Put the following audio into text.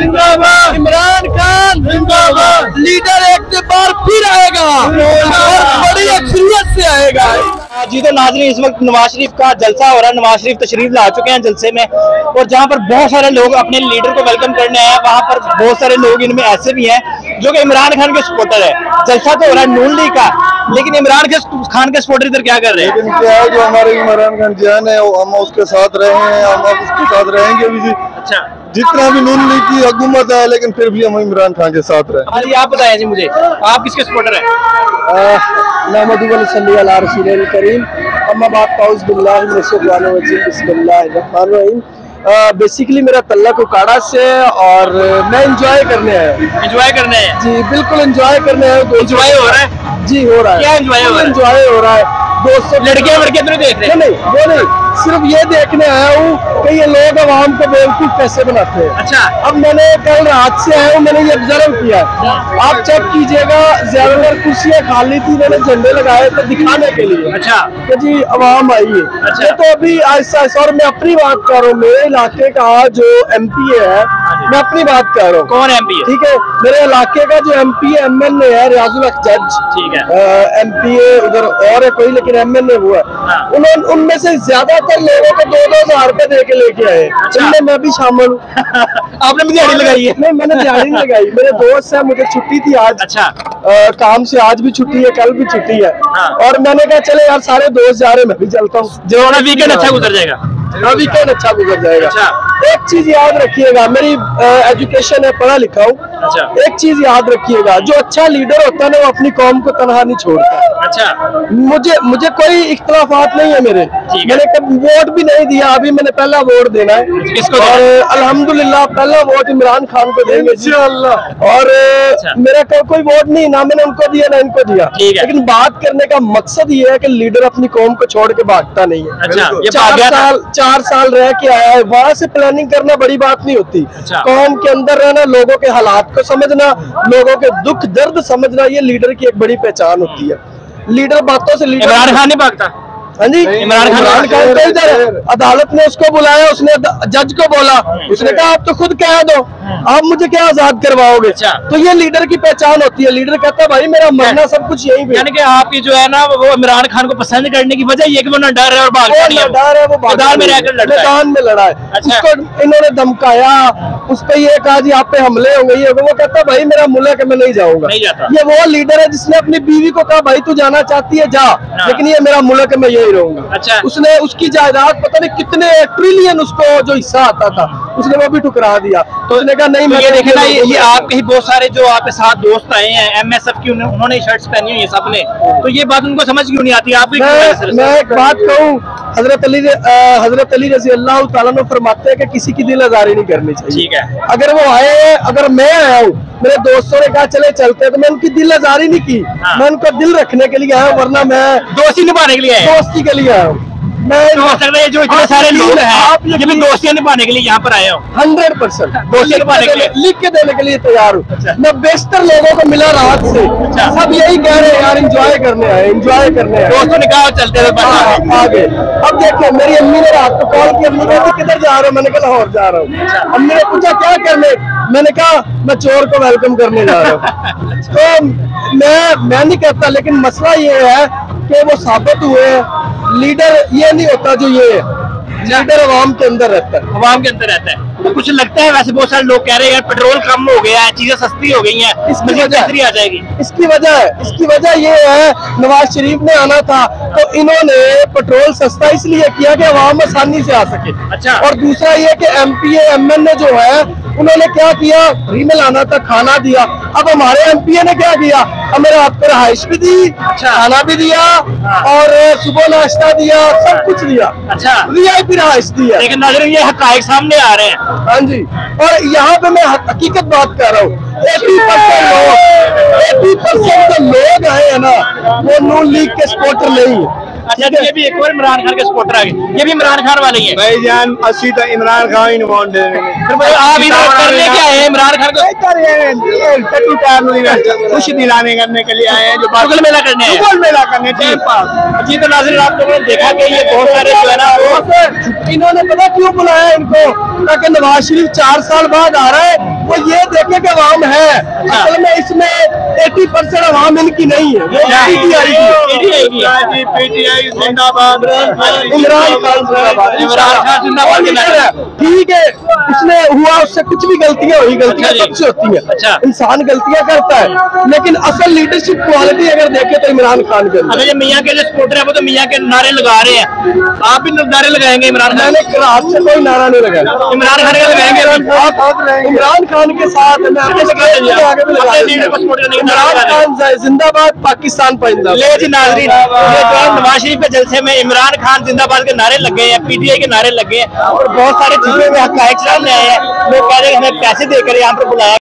जिंदाबाद, इमरान खान जिंदाबाद, लीडर एक बार फिर आएगा और बड़ी अक्सरियत से आएगा। जी तो नाज़रीन, इस वक्त नवाज शरीफ का जलसा हो रहा है। नवाज शरीफ तशरीफ ला चुके हैं जलसे में, और जहां पर बहुत सारे लोग अपने लीडर को वेलकम करने आए हैं, वहां पर बहुत सारे लोग इनमें ऐसे भी हैं जो कि इमरान खान के सपोर्टर है। जलसा तो हो रहा है नून लीग का, लेकिन इमरान खान के सपोर्टर इधर क्या कर रहे हैं? लेकिन क्या है, जो हमारे इमरान खान जान है हम उसके साथ रहे हैं, हम उसके साथ रहेंगे भी जी। अच्छा, जितना भी नून लीग की हुकूमत है, लेकिन फिर भी हम इमरान खान के साथ रहे। हाँ जी, आप बताएं जी मुझे, आप किसके सपोर्टर हैं? बेसिकली मेरा तल्ला उकाड़ा से, और मैं एंजॉय करने आया। एंजॉय करने हैं जी, बिल्कुल एंजॉय करने आया। एंजॉय हो रहा है जी, हो रहा है। क्या एंजॉय हो रहा है? एंजॉय हो रहा है। दोस्तों, लड़कियां वड़कियां तो नहीं देख रहे? नहीं, वो नहीं, सिर्फ ये देखने आया हूँ कि ये लोग आवाम को बेवकूफ कैसे बनाते हैं। अच्छा, अब मैंने कल रात से आया हूँ, मैंने ये ऑब्जर्व किया। आप चेक कीजिएगा, ज्यादातर कुर्सियां खाली थी, मैंने झंडे लगाए थे दिखाने के लिए। अच्छा, कि जी आवाम आई है। अच्छा। ये तो अभी ऐसा, और मैं अपनी बात कर रहा हूँ, मेरे इलाके का जो MP है, मैं अपनी बात कर रहा हूँ। कौन MP है? ठीक है, मेरे इलाके का जो MP है, MNA है, रियाजुल हक जज। ठीक है। MP है, उधर और है कोई, लेकिन MNA वो है। हाँ। उनमें से ज्यादातर लोगों को 2-2 हजार रुपए दे के लेके आए। अच्छा। उनमें मैं भी शामिल हूँ। आपने भी दिहाड़ी लगाई है? नहीं, मैंने दिहाड़ी नहीं लगाई। मेरे दोस्त है, मुझे छुट्टी थी आज। अच्छा, काम से आज भी छुट्टी है, कल भी छुट्टी है। हाँ। और मैंने कहा चले यार, सारे दोस्त जा रहे, मैं भी चलता हूँ। जो वीकेंड अच्छा गुजर जाएगा। वीकेंड अच्छा गुजर जाएगा। अच्छा। एक चीज याद रखिएगा, मेरी एजुकेशन है, पढ़ा लिखा हूँ। अच्छा। एक चीज याद रखिएगा, जो अच्छा लीडर होता है ना, वो अपनी कौम को तनहा नहीं छोड़ता। अच्छा, मुझे कोई इख्तलाफात नहीं है मेरे। मैंने कभी वोट भी नहीं दिया, अभी मैंने पहला वोट देना है। किसको? और अल्हम्दुलिल्लाह पहला वोट इमरान खान को देंगे इंशाअल्लाह। और मेरा कोई वोट नहीं, ना मैंने उनको दिया ना इनको दिया। लेकिन बात करने का मकसद ये है कि लीडर अपनी कौम को छोड़ के भागता नहीं है। अच्छा, ये 4 साल रह के आया है, वहां से प्लानिंग करना बड़ी बात नहीं होती। अच्छा। कौम के अंदर रहना, लोगों के हालात को समझना, लोगों के दुख दर्द समझना, ये लीडर की एक बड़ी पहचान होती है। लीडर बातों से लीडर। इमरान खान नहीं भागता? हाँ जी, इमरान खान तो इधर अदालत ने उसको बुलाया, उसने जज को बोला, उसने कहा आप तो खुद कह दो, आप मुझे क्या आजाद करवाओगे? अच्छा। तो ये लीडर की पहचान होती है। लीडर कहता है भाई मेरा मरना सब कुछ यहीं पे। यानी कि आपकी जो है ना, वो इमरान खान को पसंद करने की वजह ये कि वो ना डर है और भागता नहीं है। डर है, वो मैदान में रहकर लड़ता है। मैदान में लड़ा है। अच्छा। उसको इन्होंने धमकाया, उस पे ये कहा जी आप पे हमले होंगे, ये वो कहता भाई मेरा मुल्क है, मैं नहीं जाऊंगा। नहीं जाता। ये वो लीडर है जिसने अपनी बीवी को कहा भाई तू जाना चाहती है जा, लेकिन ये मेरा मुल्क है, मैं यही रहूंगा। अच्छा। उसने उसकी जायदाद पता नहीं कितने ट्रिलियन उसको जो हिस्सा आता था, उसने वो भी ठुकरा दिया। तो उसने कहा नहीं, ये देखे ना, ये आपके ही बहुत सारे जो आपके साथ दोस्त आए हैं MSF की, उन्होंने शर्ट्स पहनी हुई है सबने, तो ये बात उनको समझ क्यों नहीं आती? आप मैं एक बात कहूँ, हजरत अली रजी अल्लाह ताला ने फरमाते हैं कि किसी की दिल आजारी नहीं करनी चाहिए। ठीक है। अगर वो आए, अगर मैं आया हूँ, मेरे दोस्तों ने कहा चले चलते, तो मैं उनकी दिल आजारी नहीं की। हाँ। मैं उनको दिल रखने के लिए आया हूँ, वरना मैं दोस्ती निभाने के लिए आए? दोस्ती के लिए आया हूँ। मैं तो हो सकता है जो इतने सारे लोग हैं ये भी दोस्तियां निभाने के लिए यहाँ पर आए हो? 100% दोस्तियां निभाने के लिए लिख के देने के लिए तैयार हूँ। अच्छा। मैं बेशतर लोगों को मिला रात से। अच्छा। सब यही कह रहे हैं यार एंजॉय करने आए, एंजॉय करने आए। दोस्तों ने कहा चलते हुए आगे। अब देखिए, मेरी अम्मी ने रात को कॉल किया, अम्मी कहती किधर जा रहे हो? मैंने कहा लाहौर जा रहा हूँ। अम्मी ने पूछा क्या करने? मैंने कहा मैं चोर को वेलकम करने जा रहा हूँ। तो मैं नहीं कहता, लेकिन मसला ये है कि वो साबित हुए लीडर ये नहीं होता जो ये है। लीडर अवाम के अंदर रहता है, अवाम के अंदर रहता है। तो कुछ लगता है, वैसे बहुत सारे लोग कह रहे हैं यार पेट्रोल कम हो गया है, चीजें सस्ती हो गई हैं, इसकी वजह वजह आ जाएगी। इसकी वजह ये है, नवाज शरीफ ने आना था तो इन्होंने पेट्रोल सस्ता इसलिए किया कि अवाम आसानी से आ सके। अच्छा। और दूसरा ये कि MPA MNA जो है, उन्होंने क्या किया, फ्री में लाना था, खाना दिया। अब हमारे MPA ने क्या किया, हमें रात को रहाइश भी दी, खाना भी दिया, और सुबह नाश्ता दिया, सब कुछ दिया। अच्छा। VIP रहाइश दिया। लेकिन नाज़रीन ये हक़ाइक़ सामने आ रहे हैं। हाँ जी, और यहाँ पे मैं हकीकत बात कर रहा हूँ। 80% जो लोग आए हैं ना, वो नून लीग के सपोर्टर नहीं है। अच्छा, तो ये भी एक और इमरान खान के सपोर्टर आ गए, ये भी इमरान खान वाले ही हैं भाईजान, असली तो इमरान खान ही निभाने फिर भाई आप इधर करने क्या है इमरान खान को खुशी दिलाने करने के लिए आए हैं, जो चुगल मेला करने आए हैं। चुगल मेला करने टाइम पास। जी, तो नाज़रीन आप लोगों ने देखा कि ये बहुत सारे जो है ना वो इन्होंने पता क्यों बुलाया इनको, ताकि नवाज शरीफ 4 साल बाद आ रहा है, वो ये देखे कि अवाम है। असल में इसमें 80% अवाम इनकी नहीं है, वो पीटीआई जिंदाबाद, इमरान खान जिंदाबाद, इमरान खान जिंदाबाद। ठीक है, इसने हुआ, उससे कुछ भी गलतियां हुई, गलतियां अच्छा जी। सबसे होती हैं, अच्छा। इंसान गलतियां करता है, लेकिन असल लीडरशिप क्वालिटी अगर देखे तो इमरान खान के अंदर। अच्छा, ये मियाँ के जो सपोर्टर है वो तो मियाँ के नारे लगा रहे हैं, आप भी नारे लगाएंगे इमरान खान? मैंने रात से कोई नारा नहीं लगाया, इमरान खान का लगाएंगे? इमरान खान के साथ मैं अपने आगे भी लगा लीडर को सपोर्ट करने के इमरान नारे खान जिंदाबाद, पाकिस्तान जिंदाबाद। ले जी नाज़रीन, ये जो है नवाज शरीफ के जलसे में इमरान खान जिंदाबाद के नारे लग गए हैं, पीटीआई के नारे लग गए हैं और बहुत सारे चीजें में हकायक सामने आए हैं। लोग कह रहे हैं हमें पैसे देकर यहाँ पर बुलाया